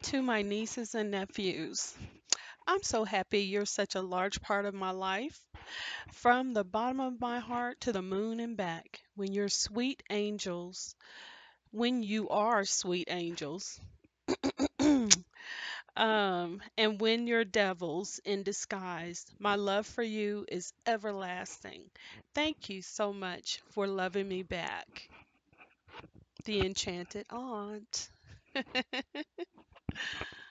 To my nieces and nephews, I'm so happy you're such a large part of my life. From the bottom of my heart to the moon and back, when you are sweet angels, and when you're devils in disguise, my love for you is everlasting. Thank you so much for loving me back. The Enchanted Aunt.